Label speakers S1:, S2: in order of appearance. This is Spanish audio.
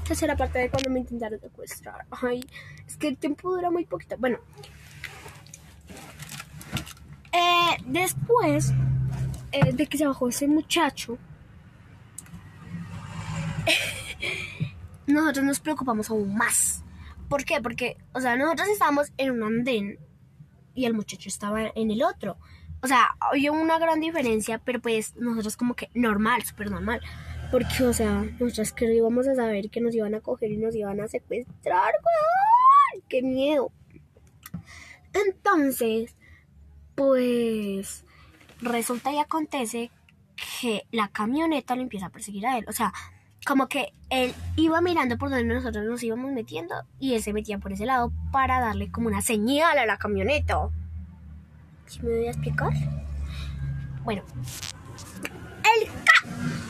S1: tercera parte de cuando me intentaron secuestrar. Ay, es que el tiempo dura muy poquito. Bueno, después de que se bajó ese muchacho, nosotros nos preocupamos aún más. ¿Por qué? Porque, o sea, nosotros estábamos en un andén y el muchacho estaba en el otro. O sea, había una gran diferencia, pero pues nosotros como que normal, súper normal. Porque, o sea, nosotros que íbamos a saber que nos iban a coger y nos iban a secuestrar, weón. ¡Qué miedo! Entonces, pues, resulta y acontece que la camioneta lo empieza a perseguir a él. O sea, como que él iba mirando por donde nosotros nos íbamos metiendo y él se metía por ese lado para darle como una señal a la camioneta. ¿Sí me voy a explicar? Bueno,